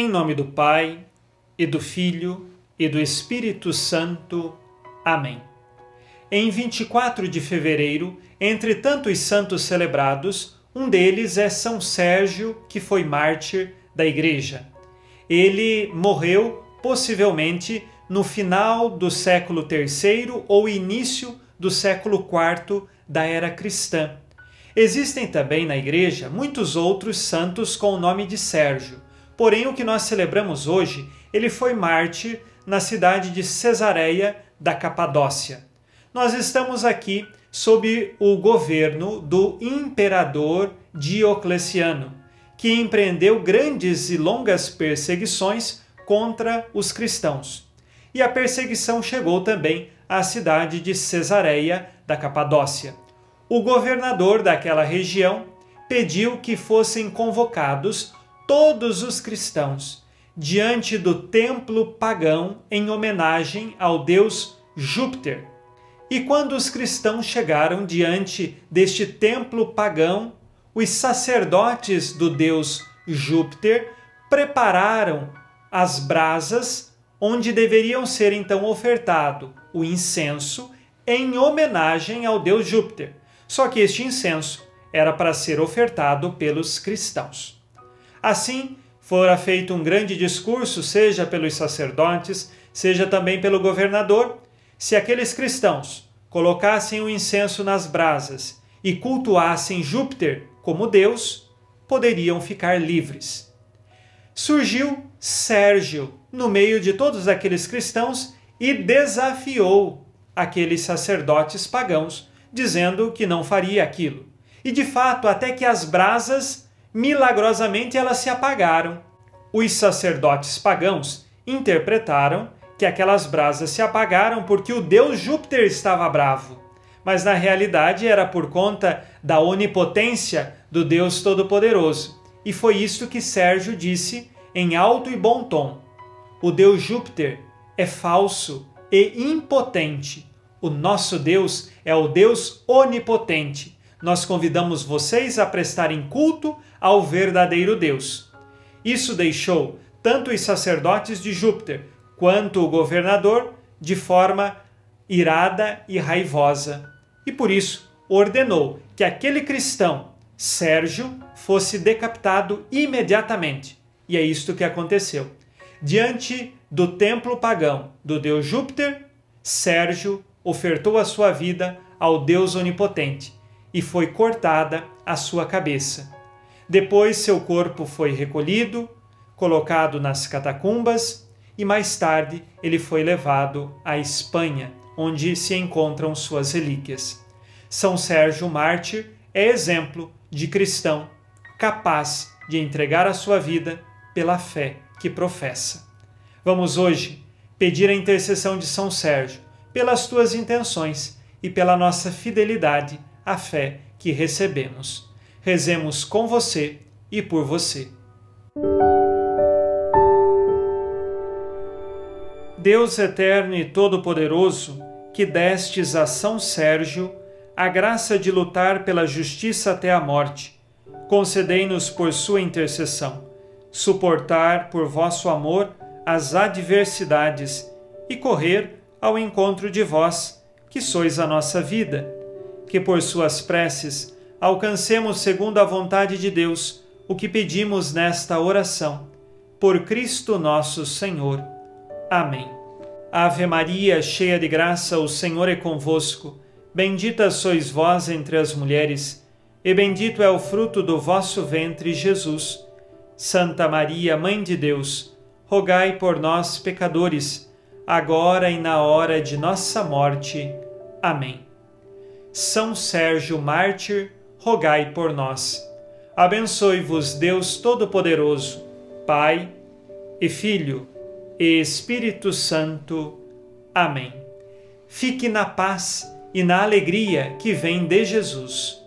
Em nome do Pai, e do Filho, e do Espírito Santo. Amém. Em 24 de fevereiro, entre tantos santos celebrados, um deles é São Sérgio, que foi mártir da Igreja. Ele morreu, possivelmente, no final do século III ou início do século IV da era cristã. Existem também na Igreja muitos outros santos com o nome de Sérgio, porém o que nós celebramos hoje, ele foi mártir na cidade de Cesareia da Capadócia. Nós estamos aqui sob o governo do imperador Diocleciano, que empreendeu grandes e longas perseguições contra os cristãos. E a perseguição chegou também à cidade de Cesareia da Capadócia. O governador daquela região pediu que fossem convocados todos os cristãos diante do templo pagão em homenagem ao deus Júpiter. E quando os cristãos chegaram diante deste templo pagão, os sacerdotes do deus Júpiter prepararam as brasas onde deveriam ser então ofertado o incenso em homenagem ao deus Júpiter. Só que este incenso era para ser ofertado pelos cristãos. Assim, fora feito um grande discurso, seja pelos sacerdotes, seja também pelo governador. Se aqueles cristãos colocassem o incenso nas brasas e cultuassem Júpiter como Deus, poderiam ficar livres. Surgiu Sérgio no meio de todos aqueles cristãos e desafiou aqueles sacerdotes pagãos, dizendo que não faria aquilo. E de fato, até que as brasas, milagrosamente, elas se apagaram. Os sacerdotes pagãos interpretaram que aquelas brasas se apagaram porque o deus Júpiter estava bravo. Mas na realidade era por conta da onipotência do Deus Todo-Poderoso. E foi isto que Sérgio disse em alto e bom tom. O deus Júpiter é falso e impotente. O nosso Deus é o Deus onipotente. Nós convidamos vocês a prestarem culto ao verdadeiro Deus. Isso deixou tanto os sacerdotes de Júpiter quanto o governador de forma irada e raivosa. E por isso ordenou que aquele cristão, Sérgio, fosse decapitado imediatamente. E é isto que aconteceu. Diante do templo pagão do deus Júpiter, Sérgio ofertou a sua vida ao Deus onipotente e foi cortada a sua cabeça. Depois seu corpo foi recolhido, colocado nas catacumbas e mais tarde ele foi levado à Espanha, onde se encontram suas relíquias. São Sérgio Mártir é exemplo de cristão capaz de entregar a sua vida pela fé que professa. Vamos hoje pedir a intercessão de São Sérgio pelas tuas intenções e pela nossa fidelidade à fé que recebemos. Rezemos com você e por você. Deus eterno e todo-poderoso, que destes a São Sérgio a graça de lutar pela justiça até a morte, concedei-nos por sua intercessão suportar por vosso amor as adversidades e correr ao encontro de vós, que sois a nossa vida, que por suas preces alcancemos segundo a vontade de Deus o que pedimos nesta oração. Por Cristo nosso Senhor. Amém. Ave Maria, cheia de graça, o Senhor é convosco. Bendita sois vós entre as mulheres, e bendito é o fruto do vosso ventre, Jesus. Santa Maria, Mãe de Deus, rogai por nós, pecadores, agora e na hora de nossa morte. Amém. São Sérgio Mártir, rogai por nós. Abençoe-vos Deus Todo-Poderoso, Pai e Filho e Espírito Santo. Amém. Fique na paz e na alegria que vem de Jesus.